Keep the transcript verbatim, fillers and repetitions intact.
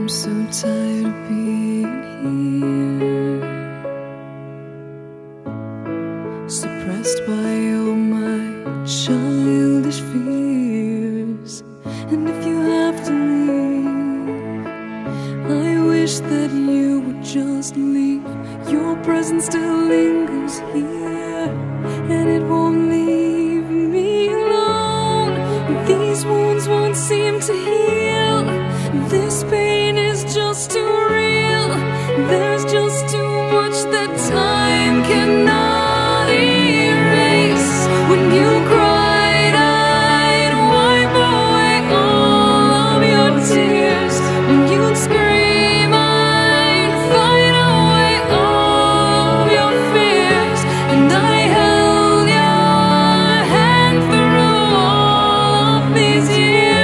I'm so tired of being here, suppressed by all my childish fears. And if you have to leave, I wish that you would just leave. Your presence still lingers here, and it won't leave me alone. These wounds won't seem to heal. This pain is just too real. There's just too much that time cannot erase. When you cried, I'd wipe away all of your tears. When you'd scream, I'd fight away all of your fears. And I held your hand through all of these years.